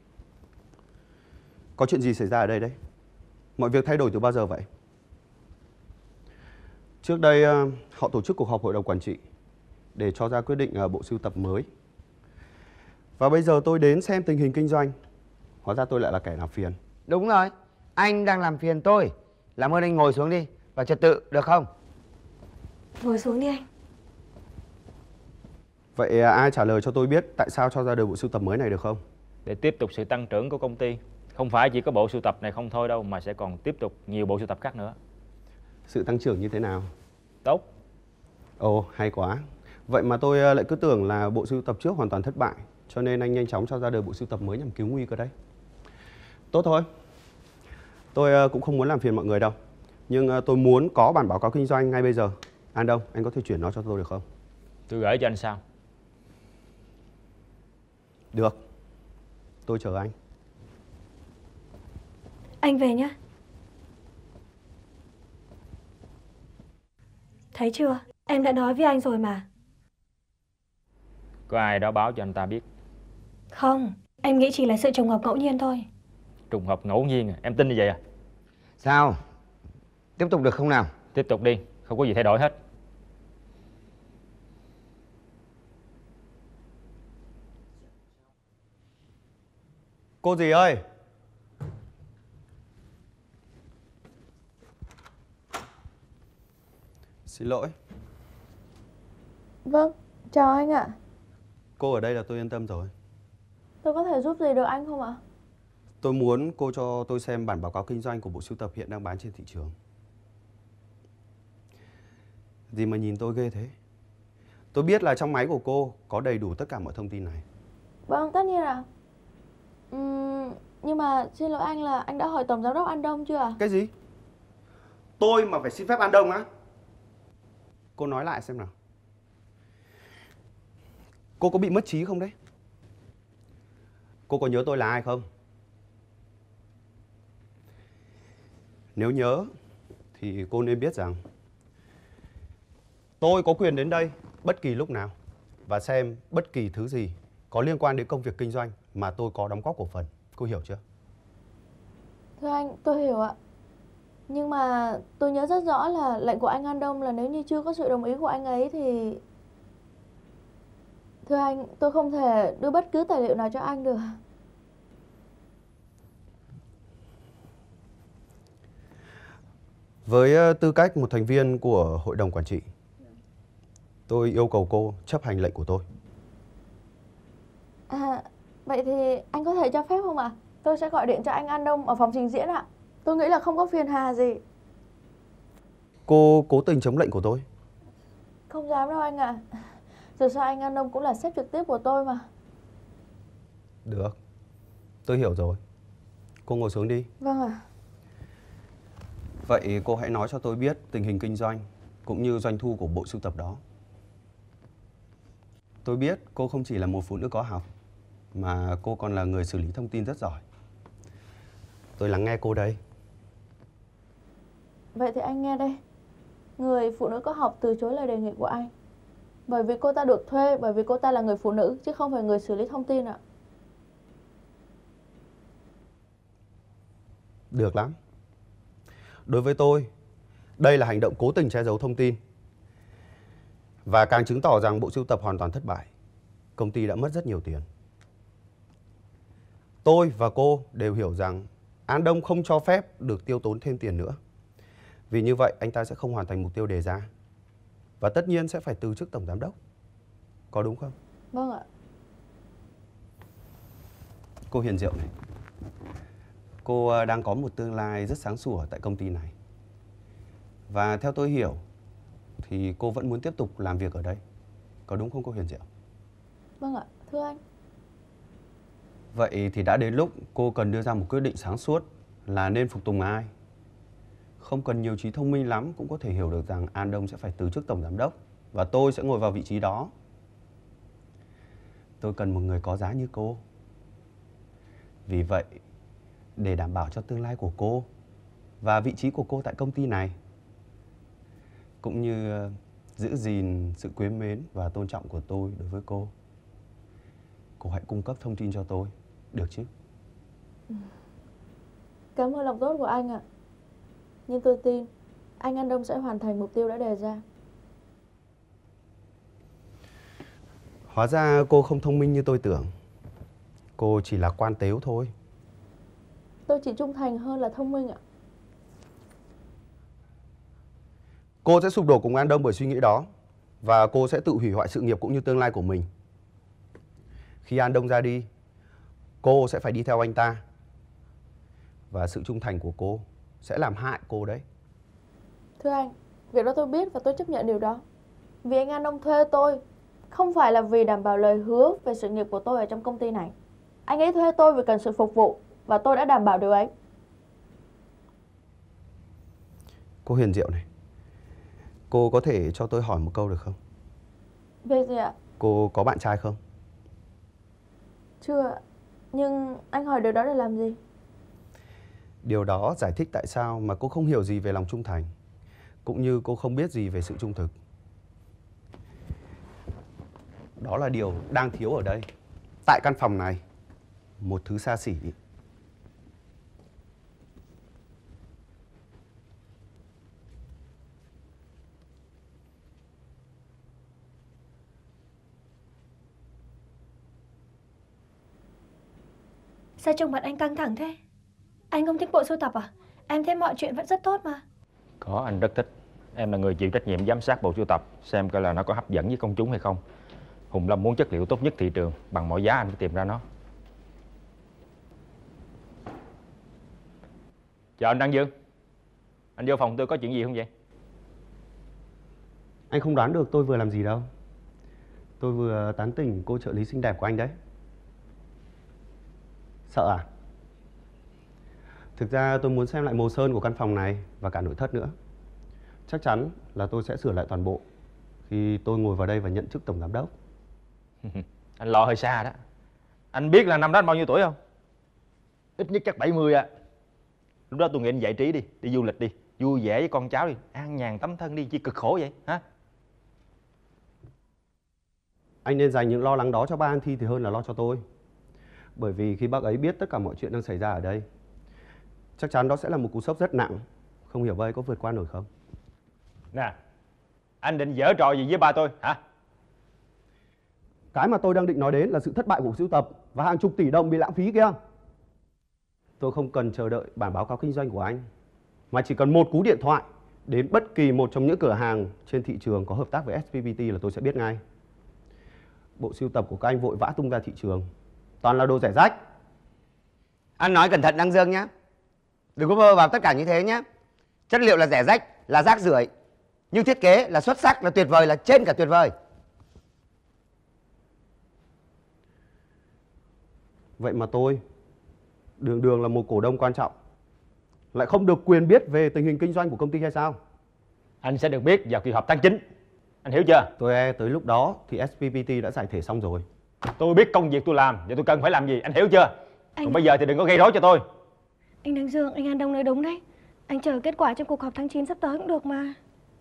Có chuyện gì xảy ra ở đây đấy? Mọi việc thay đổi từ bao giờ vậy? Trước đây uh, họ tổ chức cuộc họp hội đồng quản trị để cho ra quyết định uh, bộ sưu tập mới. Và bây giờ tôi đến xem tình hình kinh doanh, hóa ra tôi lại là kẻ làm phiền. Đúng rồi, anh đang làm phiền tôi. Làm ơn anh ngồi xuống đi và trật tự, được không? Ngồi xuống đi anh. Vậy uh, ai trả lời cho tôi biết tại sao cho ra đời bộ sưu tập mới này được không? Để tiếp tục sự tăng trưởng của công ty. Không phải chỉ có bộ sưu tập này không thôi đâu, mà sẽ còn tiếp tục nhiều bộ sưu tập khác nữa. Sự tăng trưởng như thế nào? Tốt. Ồ, hay quá. Vậy mà tôi lại cứ tưởng là bộ sưu tập trước hoàn toàn thất bại, cho nên anh nhanh chóng cho ra đời bộ sưu tập mới nhằm cứu nguy cơ đấy. Tốt thôi. Tôi cũng không muốn làm phiền mọi người đâu. Nhưng tôi muốn có bản báo cáo kinh doanh ngay bây giờ. An Đông, anh có thể chuyển nó cho tôi được không? Tôi gửi cho anh sao? Được. Tôi chờ anh. Anh về nhé. Thấy chưa? Em đã nói với anh rồi mà. Có ai đó báo cho anh ta biết? Không, em nghĩ chỉ là sự trùng hợp ngẫu nhiên thôi. Trùng hợp ngẫu nhiên à? Em tin như vậy à? Sao? Tiếp tục được không nào? Tiếp tục đi, không có gì thay đổi hết. Cô dì ơi! Xin lỗi. Vâng, chào anh ạ. Cô ở đây là tôi yên tâm rồi. Tôi có thể giúp gì được anh không ạ? Tôi muốn cô cho tôi xem bản báo cáo kinh doanh của bộ sưu tập hiện đang bán trên thị trường. Gì mà nhìn tôi ghê thế? Tôi biết là trong máy của cô có đầy đủ tất cả mọi thông tin này. Vâng, tất nhiên ạ. Uhm, nhưng mà xin lỗi anh là anh đã hỏi tổng giám đốc An Đông chưa ạ? Cái gì? Tôi mà phải xin phép An Đông á? Cô nói lại xem nào. Cô có bị mất trí không đấy? Cô có nhớ tôi là ai không? Nếu nhớ thì cô nên biết rằng tôi có quyền đến đây bất kỳ lúc nào và xem bất kỳ thứ gì có liên quan đến công việc kinh doanh mà tôi có đóng góp cổ phần. Cô hiểu chưa? Thưa anh, tôi hiểu ạ. Nhưng mà tôi nhớ rất rõ là lệnh của anh An Đông là nếu như chưa có sự đồng ý của anh ấy thì... Thưa anh, tôi không thể đưa bất cứ tài liệu nào cho anh được. Với tư cách một thành viên của hội đồng quản trị, tôi yêu cầu cô chấp hành lệnh của tôi. À, vậy thì anh có thể cho phép không ạ? Tôi sẽ gọi điện cho anh An Đông ở phòng trình diễn ạ. Tôi nghĩ là không có phiền hà gì. Cô cố tình chống lệnh của tôi. Không dám đâu anh ạ. Dù sao anh An Đông cũng là sếp trực tiếp của tôi mà. Được, tôi hiểu rồi. Cô ngồi xuống đi. Vâng ạ. Vậy cô hãy nói cho tôi biết tình hình kinh doanh cũng như doanh thu của bộ sưu tập đó. Tôi biết cô không chỉ là một phụ nữ có học, mà cô còn là người xử lý thông tin rất giỏi. Tôi lắng nghe cô đây. Vậy thì anh nghe đây. Người phụ nữ có học từ chối lời đề nghị của anh. Bởi vì cô ta được thuê, bởi vì cô ta là người phụ nữ, chứ không phải người xử lý thông tin ạ. Được lắm. Đối với tôi, đây là hành động cố tình che giấu thông tin. Và càng chứng tỏ rằng bộ sưu tập hoàn toàn thất bại. Công ty đã mất rất nhiều tiền. Tôi và cô đều hiểu rằng An Đông không cho phép được tiêu tốn thêm tiền nữa. Vì như vậy anh ta sẽ không hoàn thành mục tiêu đề ra. Và tất nhiên sẽ phải từ chức tổng giám đốc. Có đúng không? Vâng ạ. Cô Hiền Diệu này, cô đang có một tương lai rất sáng sủa tại công ty này. Và theo tôi hiểu thì cô vẫn muốn tiếp tục làm việc ở đây. Có đúng không cô Hiền Diệu? Vâng ạ, thưa anh. Vậy thì đã đến lúc cô cần đưa ra một quyết định sáng suốt là nên phục tùng ai. không cần nhiều trí thông minh lắm cũng có thể hiểu được rằng An Đông sẽ phải từ chức tổng giám đốc và tôi sẽ ngồi vào vị trí đó. Tôi cần một người có giá như cô. Vì vậy, để đảm bảo cho tương lai của cô và vị trí của cô tại công ty này, cũng như giữ gìn sự quý mến và tôn trọng của tôi đối với cô, cô hãy cung cấp thông tin cho tôi, được chứ? Cảm ơn lòng tốt của anh ạ. Nhưng tôi tin anh An Đông sẽ hoàn thành mục tiêu đã đề ra. Hóa ra cô không thông minh như tôi tưởng. Cô chỉ là quan tếu thôi. Tôi chỉ trung thành hơn là thông minh ạ. Cô sẽ sụp đổ cùng An Đông bởi suy nghĩ đó. Và cô sẽ tự hủy hoại sự nghiệp cũng như tương lai của mình. Khi An Đông ra đi, cô sẽ phải đi theo anh ta. Và sự trung thành của cô sẽ làm hại cô đấy. Thưa anh, việc đó tôi biết và tôi chấp nhận điều đó. Vì anh An Đông thuê tôi không phải là vì đảm bảo lời hứa về sự nghiệp của tôi ở trong công ty này. Anh ấy thuê tôi vì cần sự phục vụ và tôi đã đảm bảo điều ấy. Cô Huyền Diệu này, cô có thể cho tôi hỏi một câu được không? Việc gì ạ? Cô có bạn trai không? Chưa ạ. Nhưng anh hỏi điều đó để làm gì? Điều đó giải thích tại sao mà cô không hiểu gì về lòng trung thành, cũng như cô không biết gì về sự trung thực. Đó là điều đang thiếu ở đây. Tại căn phòng này, một thứ xa xỉ. Sao trông mặt anh căng thẳng thế? Anh không thích bộ sưu tập à? Em thấy mọi chuyện vẫn rất tốt mà. Có, anh rất thích. Em là người chịu trách nhiệm giám sát bộ sưu tập, xem coi là nó có hấp dẫn với công chúng hay không. Hùng Lâm muốn chất liệu tốt nhất thị trường, bằng mọi giá anh phải tìm ra nó. Chào anh Đăng Dương. Anh vô phòng tôi có chuyện gì không vậy? Anh không đoán được tôi vừa làm gì đâu. Tôi vừa tán tỉnh cô trợ lý xinh đẹp của anh đấy. Sợ à? Thực ra tôi muốn xem lại màu sơn của căn phòng này và cả nội thất nữa. Chắc chắn là tôi sẽ sửa lại toàn bộ khi tôi ngồi vào đây và nhận chức tổng giám đốc. Anh lo hơi xa đó. Anh biết là năm đó anh bao nhiêu tuổi không? Ít nhất chắc bảy mươi à. Lúc đó tôi nghĩ anh giải trí đi, đi du lịch đi, vui vẻ với con cháu đi, an nhàn tấm thân đi, chi cực khổ vậy hả? Anh nên dành những lo lắng đó cho ba An Thi thì hơn là lo cho tôi. Bởi vì khi bác ấy biết tất cả mọi chuyện đang xảy ra ở đây, chắc chắn đó sẽ là một cú sốc rất nặng. Không hiểu bác ấy có vượt qua nổi không? Nè, anh định giở trò gì với ba tôi hả? Cái mà tôi đang định nói đến là sự thất bại của sưu tập và hàng chục tỷ đồng bị lãng phí kia. Tôi không cần chờ đợi bản báo cáo kinh doanh của anh, mà chỉ cần một cú điện thoại đến bất kỳ một trong những cửa hàng trên thị trường có hợp tác với ét pê pê tê là tôi sẽ biết ngay. Bộ sưu tập của các anh vội vã tung ra thị trường, toàn là đồ rẻ rách. Anh nói cẩn thận Đăng Dương nhé. Đừng có vơ vào tất cả như thế nhé. Chất liệu là rẻ rách, là rác rưởi, nhưng thiết kế là xuất sắc, là tuyệt vời, là trên cả tuyệt vời. Vậy mà tôi, đường đường là một cổ đông quan trọng, lại không được quyền biết về tình hình kinh doanh của công ty hay sao? Anh sẽ được biết vào kỳ họp tháng chín. Anh hiểu chưa? Tôi e tới lúc đó thì ét pê pê tê đã giải thể xong rồi. Tôi biết công việc tôi làm và tôi cần phải làm gì, anh hiểu chưa? Anh... Còn bây giờ thì đừng có gây rối cho tôi. Anh Đăng Dương, anh An Đông nói đúng đấy. Anh chờ kết quả trong cuộc họp tháng chín sắp tới cũng được mà.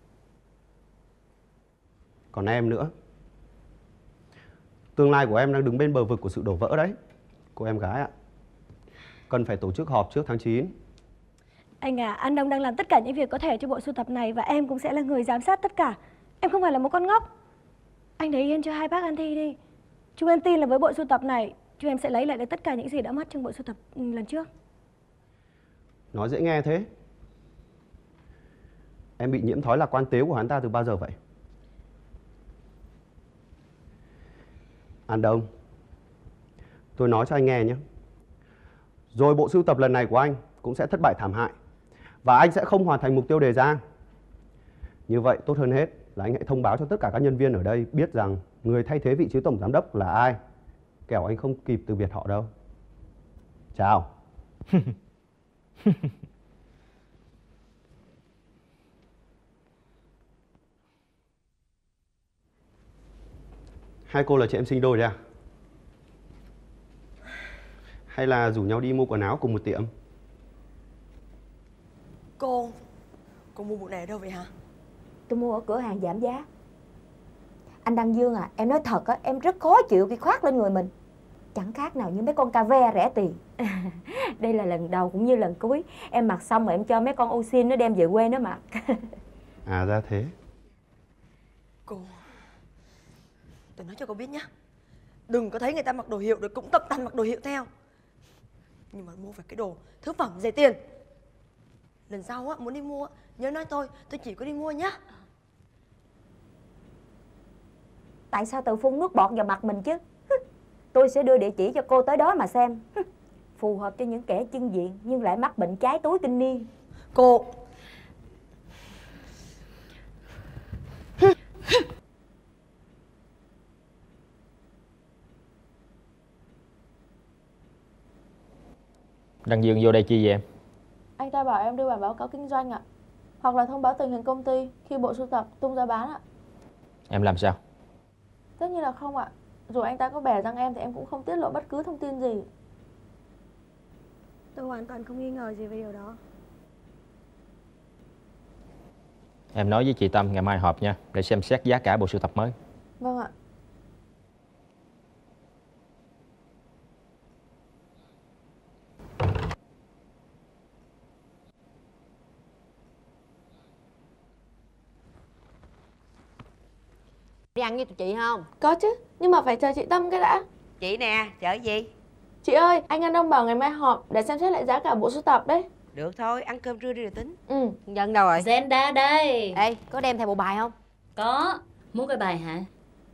Còn em nữa, tương lai của em đang đứng bên bờ vực của sự đổ vỡ đấy. Cô em gái ạ, cần phải tổ chức họp trước tháng chín. Anh à, An Đông đang làm tất cả những việc có thể cho bộ sưu tập này và em cũng sẽ là người giám sát tất cả. Em không phải là một con ngốc. Anh để yên cho hai bác An Thi đi. Chúng em tin là với bộ sưu tập này, chúng em sẽ lấy lại được tất cả những gì đã mất trong bộ sưu tập lần trước. Nói dễ nghe thế. Em bị nhiễm thói lạc quan tếu của hắn ta từ bao giờ vậy? An Đông, tôi nói cho anh nghe nhé. Rồi bộ sưu tập lần này của anh cũng sẽ thất bại thảm hại và anh sẽ không hoàn thành mục tiêu đề ra. Như vậy tốt hơn hết là anh hãy thông báo cho tất cả các nhân viên ở đây biết rằng người thay thế vị trí tổng giám đốc là ai. Kẻo anh không kịp từ biệt họ đâu. Chào. Hai cô là chị em sinh đôi đấy à? Hay là rủ nhau đi mua quần áo cùng một tiệm? Cô, cô mua bộ này ở đâu vậy hả? Tôi mua ở cửa hàng giảm giá. Anh Đăng Dương à, em nói thật á, em rất khó chịu khi khoác lên người mình. Chẳng khác nào như mấy con cà ve rẻ tiền. Đây là lần đầu cũng như lần cuối. Em mặc xong rồi em cho mấy con ô xin nó đem về quê nó mặc. À ra thế. Cô, tôi nói cho cô biết nhá, đừng có thấy người ta mặc đồ hiệu rồi cũng tập tành mặc đồ hiệu theo. Nhưng mà mua phải cái đồ thứ phẩm rẻ tiền. Lần sau á, muốn đi mua nhớ nói tôi, tôi chỉ có đi mua nhá. Tại sao tự phun nước bọt vào mặt mình chứ? Tôi sẽ đưa địa chỉ cho cô tới đó mà xem. Phù hợp cho những kẻ chân diện nhưng lại mắc bệnh trái túi kinh niên. Cô, Đăng Dương vô đây chi vậy em? Anh ta bảo em đưa bản báo cáo kinh doanh ạ. Hoặc là thông báo tình hình công ty khi bộ sưu tập tung ra bán ạ. Em làm sao? Tất nhiên là không ạ. Dù anh ta có bẻ răng em thì em cũng không tiết lộ bất cứ thông tin gì. Tôi hoàn toàn không nghi ngờ gì về điều đó. Em nói với chị Tâm ngày mai họp nha, để xem xét giá cả bộ sưu tập mới. Vâng ạ. Đi ăn với tụi chị không? Có chứ, nhưng mà phải chờ chị Tâm cái đã. Chị nè, chờ gì? Chị ơi, anh An Đông bảo ngày mai họp để xem xét lại giá cả bộ sưu tập đấy. Được thôi, ăn cơm trưa đi rồi tính. Ừ. Dân đâu rồi? Zenda đây. Ê, có đem theo bộ bài không? Có. Muốn cái bài hả?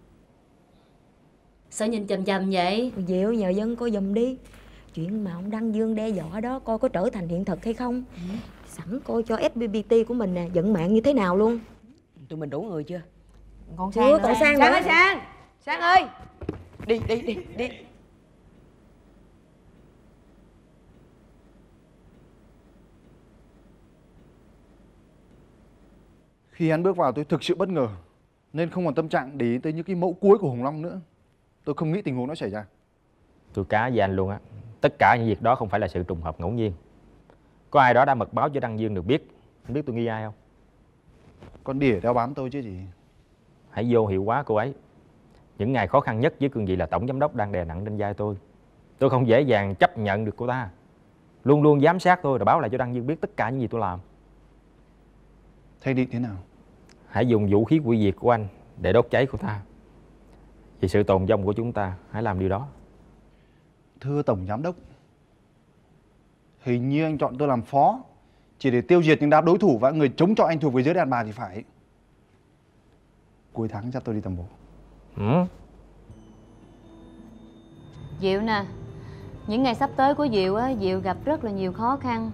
Sao nhìn chằm chằm vậy? Diệu nhờ Dân coi giùm đi. Chuyện mà ông Đăng Dương đe dọa đó coi có trở thành hiện thực hay không. Ừ. Sẵn coi cho ép pê pê tê của mình nè vận mạng như thế nào luôn. Tụi mình đủ người chưa? Còn Sang, còn Sang nữa. nữa. Sang ơi, Sang. Sang ơi. Đi, đi, đi, đi. Khi hắn bước vào tôi thực sự bất ngờ, nên không còn tâm trạng để ý tới những cái mẫu cuối của Hùng Long nữa. Tôi không nghĩ tình huống nó xảy ra. Tôi cá với anh luôn á. Tất cả những việc đó không phải là sự trùng hợp ngẫu nhiên. Có ai đó đã mật báo cho Đăng Dương được biết. Anh biết tôi nghi ai không? Con đỉa đeo bám tôi chứ gì. Hãy vô hiệu hóa cô ấy. Những ngày khó khăn nhất với cương vị là tổng giám đốc đang đè nặng trên vai tôi. Tôi không dễ dàng chấp nhận được cô ta. Luôn luôn giám sát tôi rồi báo lại cho Đăng Dương biết tất cả những gì tôi làm. Thay định thế nào? Hãy dùng vũ khí hủy diệt của anh để đốt cháy cô ta. Vì sự tồn vong của chúng ta, hãy làm điều đó. Thưa Tổng Giám đốc, hình như anh chọn tôi làm phó chỉ để tiêu diệt những đám đối thủ và người chống chọi anh thuộc về giới đàn bà thì phải. Cuối tháng cho tôi đi tầm bộ. Ừ. Diệu nè, những ngày sắp tới của Diệu á, Diệu gặp rất là nhiều khó khăn.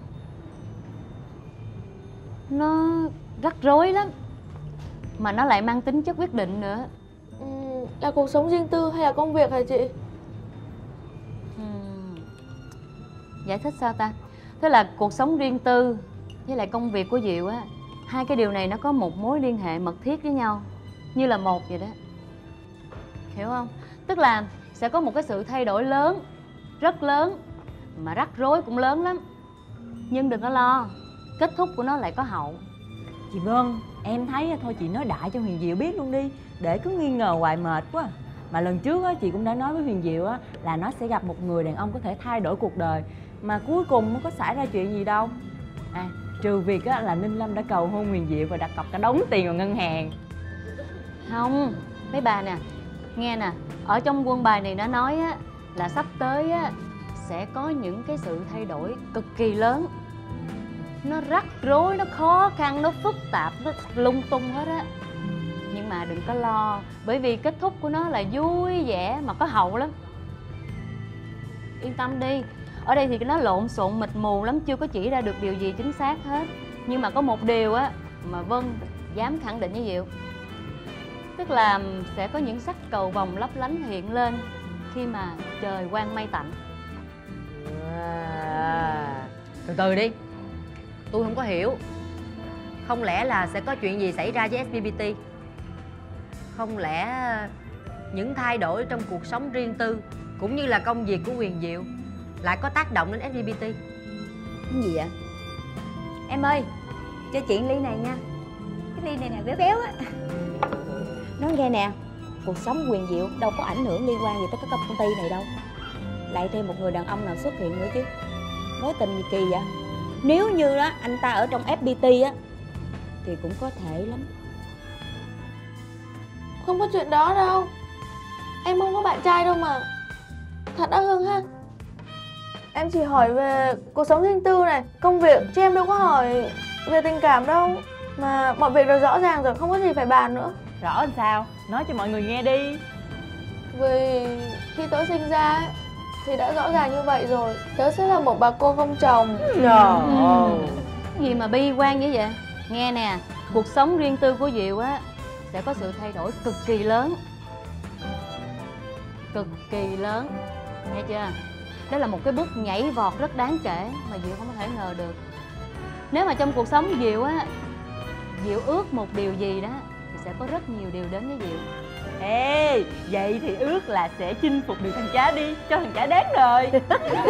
Nó rắc rối lắm, mà nó lại mang tính chất quyết định nữa. Ừ, là cuộc sống riêng tư hay là công việc hả chị? Ừ. Giải thích sao ta? Thế là cuộc sống riêng tư với lại công việc của Diệu á, hai cái điều này nó có một mối liên hệ mật thiết với nhau, như là một vậy đó. Hiểu không? Tức là sẽ có một cái sự thay đổi lớn, rất lớn, mà rắc rối cũng lớn lắm. Nhưng đừng có lo, kết thúc của nó lại có hậu. Chị Vân, em thấy thôi chị nói đại cho Huyền Diệu biết luôn đi, để cứ nghi ngờ hoài mệt quá. Mà lần trước á, chị cũng đã nói với Huyền Diệu á, là nó sẽ gặp một người đàn ông có thể thay đổi cuộc đời. Mà cuối cùng nó có xảy ra chuyện gì đâu. À, trừ việc á, là Ninh Lâm đã cầu hôn Huyền Diệu và đặt cọc cả đống tiền vào ngân hàng. Không, mấy bà nè, nghe nè, ở trong quân bài này nó nói á, là sắp tới á, sẽ có những cái sự thay đổi cực kỳ lớn. Nó rắc rối, nó khó khăn, nó phức tạp, nó lung tung hết á. Nhưng mà đừng có lo, bởi vì kết thúc của nó là vui vẻ mà có hậu lắm. Yên tâm đi, ở đây thì nó lộn xộn mịt mù lắm, chưa có chỉ ra được điều gì chính xác hết. Nhưng mà có một điều á mà Vân dám khẳng định với Diệu, tức là sẽ có những sắc cầu vồng lấp lánh hiện lên khi mà trời quang mây tạnh. À, từ từ đi, tôi không có hiểu. Không lẽ là sẽ có chuyện gì xảy ra với ét pê pê tê? Không lẽ những thay đổi trong cuộc sống riêng tư cũng như là công việc của Huyền Diệu lại có tác động đến ét pê pê tê? Cái gì vậy? Em ơi, cho chuyện ly này nha. Cái ly này nè, béo béo á. Nói nghe nè, cuộc sống Huyền Diệu đâu có ảnh hưởng liên quan gì tới cái công ty này đâu. Lại thêm một người đàn ông nào xuất hiện nữa chứ. Mối tình gì kỳ vậy? Nếu như đó anh ta ở trong ép pê tê á thì cũng có thể lắm. Không có chuyện đó đâu. Em không có bạn trai đâu mà. Thật đó Hương ha. Em chỉ hỏi về cuộc sống riêng tư này, công việc, chứ em đâu có hỏi về tình cảm đâu. Mà mọi việc đều rõ ràng rồi, không có gì phải bàn nữa. Rõ làm sao? Nói cho mọi người nghe đi. Vì khi tớ sinh ra thì đã rõ ràng như vậy rồi. Tớ sẽ là một bà cô không chồng. Trời ơi, gì mà bi quan như vậy? Nghe nè, cuộc sống riêng tư của Diệu á sẽ có sự thay đổi cực kỳ lớn. Cực kỳ lớn, nghe chưa? Đó là một cái bước nhảy vọt rất đáng kể mà Diệu không có thể ngờ được. Nếu mà trong cuộc sống Diệu á, Diệu ước một điều gì đó thì sẽ có rất nhiều điều đến với Diệu. Ê, vậy thì ước là sẽ chinh phục được thằng cá đi, cho thằng cá đáng đời.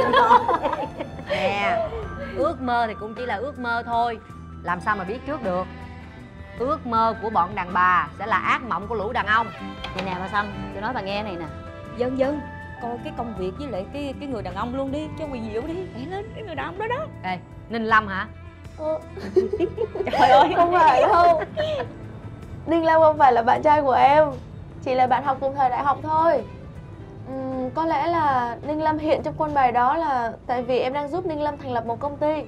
Nè, ước mơ thì cũng chỉ là ước mơ thôi, làm sao mà biết trước được. Ước mơ của bọn đàn bà sẽ là ác mộng của lũ đàn ông. Vậy nè bà Sâm, tôi nói bà nghe này nè. Dân dân, coi cái công việc với lại cái cái người đàn ông luôn đi, cho Huyền Diệu đi. Để lên cái người đàn ông đó đó. Ê, Ninh Lâm hả? Ờ. Trời ơi, không phải đâu. Ninh Lâm không phải là bạn trai của em, chỉ là bạn học cùng thời đại học thôi. uhm, Có lẽ là Ninh Lâm hiện trong quân bài đó là tại vì em đang giúp Ninh Lâm thành lập một công ty.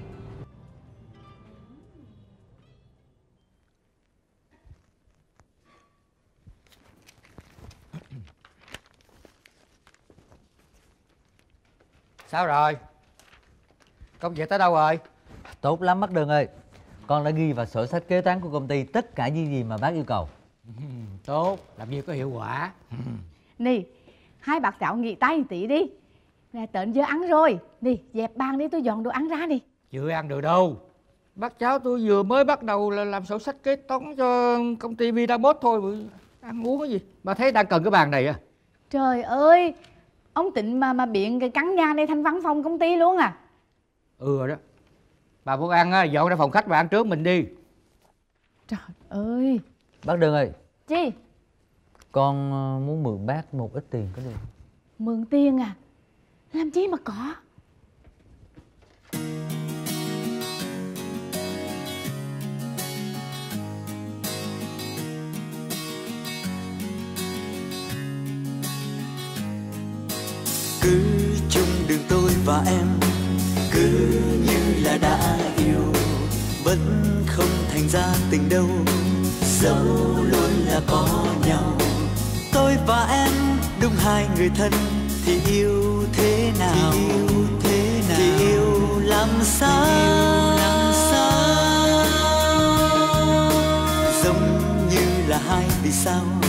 Sao rồi? Công việc tới đâu rồi? Tốt lắm bác Đường ơi. Con đã ghi vào sổ sách kế toán của công ty tất cả những gì mà bác yêu cầu. Tốt, làm việc có hiệu quả. Nè, hai bác cháu nghỉ tay một tí đi. Nè, tận giờ ăn rồi. Nè, dẹp bàn đi, tôi dọn đồ ăn ra đi. Chưa ăn được đâu. Bác cháu tôi vừa mới bắt đầu là làm sổ sách kế toán cho công ty Vinamot thôi. Ăn uống cái gì? Bà thấy đang cần cái bàn này à? Trời ơi, ông Tịnh mà mà biện cái căn nhà này thành văn phòng công ty luôn à? Ừ rồi đó. Bà muốn ăn á, dọn ra phòng khách và ăn trước mình đi. Trời ơi. Bác Đường ơi. Chi? Con muốn mượn bác một ít tiền có được? Mượn tiền à? Làm chi mà có. Cứ chung đường tôi và em, cứ như là đã yêu, vẫn không thành ra tình đâu, dẫu luôn là có nhau. Tôi và em đúng hai người thân, thì yêu thế nào, thì yêu thế nào, thì yêu làm sao, làm sao, giống như là hai vì sao